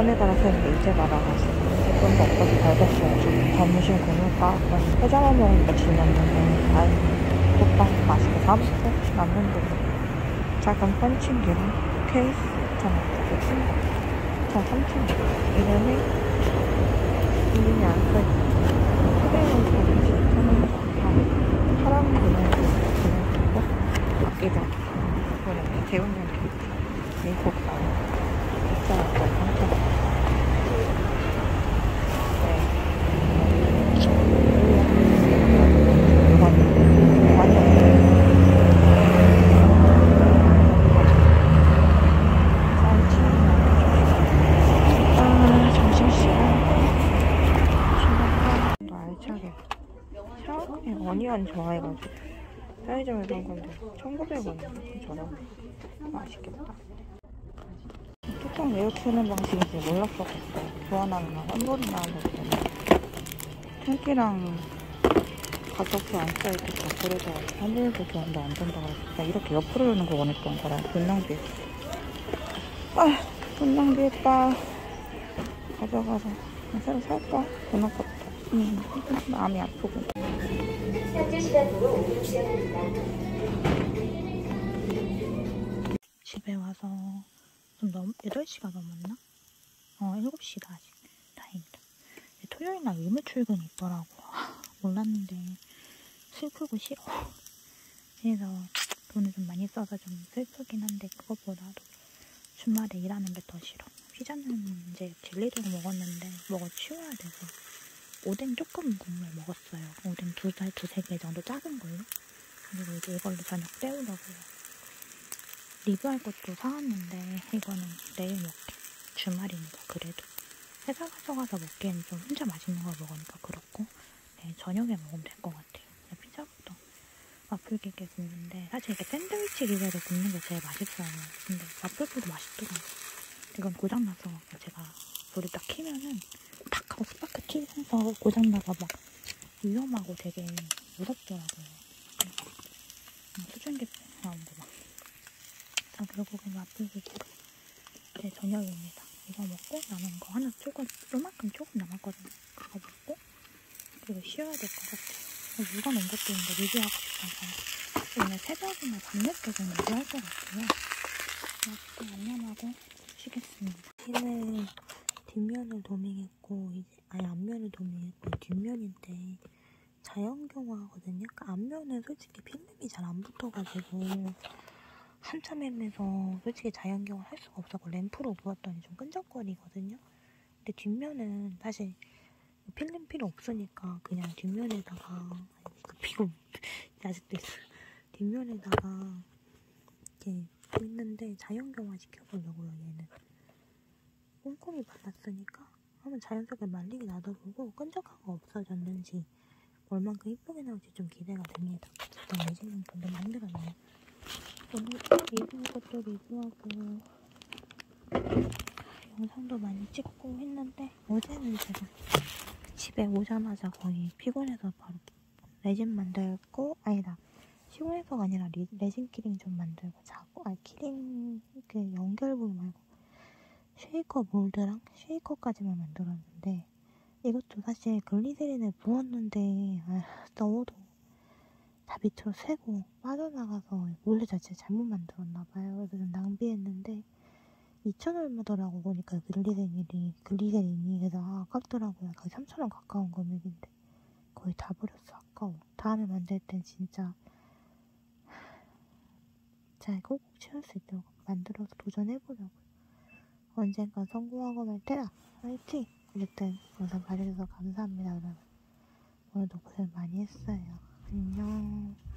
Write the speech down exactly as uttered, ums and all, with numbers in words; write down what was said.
시간에 따라서 이제 말아가지고 좀 먹고도 잘 됐어요. 좀 점심 굶을까? 회장만 먹으니까 질렸는데 다행히 국밥 맛있게 사 먹고 남는데 작은 펀칭기랑 케이스 있잖아요. 자, 삼천 원. 이름이 이름이 안 써있고 크림은 삼천 원 정도. 사람 그냥 그냥 주고 아끼자. 이번에 대운명 케이크 미국 진짜 삼천 원. 어니언 좋아해가지고 편의점에서 산 건데 천구백 원이야. 저렴해. 맛있겠다. 뚜껑 왜 이렇게 하는 방식인지 몰랐었겠어요. 교환하는 거 한 번이 나왔는데 탱키랑 가격표 안 써있겠다. 그래서 한 번에서 교환도 안 된다 그랬어. 이렇게 옆으로 여는 거 원했던 거라 돈 낭비했어. 아, 돈 낭비했다. 가져가서 새로 살까? 돈 아깝다. 음, 마음이 아프고. 현재 시간으로 오후 시간입니다. 집에 와서 좀 넘, 여덟 시가 넘었나? 어, 일곱 시다 아직. 다행이다. 토요일날 의무 출근이 있더라고. 몰랐는데 슬프고 싫어. 그래서 돈을 좀 많이 써서 좀 슬프긴 한데 그것보다도 주말에 일하는 게 더 싫어. 피자는 이제 젤리도 먹었는데 먹어 치워야 돼서 오뎅 조금 국물 먹었어요. 오뎅 두 살, 두세 개 정도 작은 걸로. 그리고 이제 이걸로 저녁 때우려고요. 리뷰할 것도 사왔는데 이거는 내일 먹게. 주말이니까 그래도. 회사 가서 가서 먹기에는 좀 혼자 맛있는 걸 먹으니까 그렇고 네, 저녁에 먹으면 될 것 같아요. 피자부터 와플 케이크 굽는데 사실 이렇게 샌드위치 기계로 굽는 게 제일 맛있어요. 근데 와플도 맛있더라고요. 이건 고장나서 제가 불을 딱 켜면은 탁 하고 스파크 튀면서 고장나서 막 위험하고 되게 무섭더라고요. 수증기 나오는데 막. 자, 결국은 와플 케이크가 제 저녁입니다. 이거 먹고 남은 거 하나 조금, 요만큼 조금 남았거든요. 그거 먹고 그리고 쉬어야 될 것 같아요. 물건 온 것도 있는데 리뷰하고 싶어서 오늘 새벽이나 밤늦게 좀 리뷰할 것 같아요. 맛있게 양념하고 쉬겠습니다. 얘는 뒷면을 도밍했고 이제 아니 앞면을 도밍했고 뒷면인데 자연경화하거든요. 그러니까 앞면은 솔직히 필름이 잘 안 붙어가지고 한참 헤매서 솔직히 자연경화 할 수가 없었고 램프로 부었더니 좀 끈적거리거든요. 근데 뒷면은 사실 필름 필요 없으니까 그냥 뒷면에다가 그 피고 아직도 있어. 뒷면에다가 이렇게 있는데 자연경화 시켜보려고요. 얘는 꼼꼼히 발랐으니까 한번 자연스럽게 말리게 놔둬보고 끈적한 거 없어졌는지 얼만큼 이쁘게 나올지 좀 기대가 됩니다. 일단 레진 용품도 만들었네요. 오늘 리뷰할 것도 리뷰하고 영상도 많이 찍고 했는데 어제는 제가 집에 오자마자 거의 피곤해서 바로 레진 만들고 아니다 피곤해서가 아니라 리, 레진 키링 좀 만들고 자고 아 키링 그 연결 부분 말고 쉐이커 몰드랑 쉐이커까지만 만들었는데 이것도 사실 글리세린을 부었는데 아, 넣어도 다 밑으로 새고 빠져나가서 원래 자체 잘못 만들었나봐요. 그래서 좀 낭비했는데 이천 얼마더라고 보니까 글리세린이 글리세린이 그래서 아, 아깝더라고요. 거의 삼천 원 가까운 금액인데 거의 다 버렸어. 아까워. 다음에 만들 땐 진짜 잘 꼭꼭 채울 수 있도록 만들어서 도전해보려고요. 언젠가 성공하고 말 테라. 화이팅! 어쨌든 영상 봐주셔서 감사합니다. 여러분. 오늘도 고생 많이 했어요. 안녕.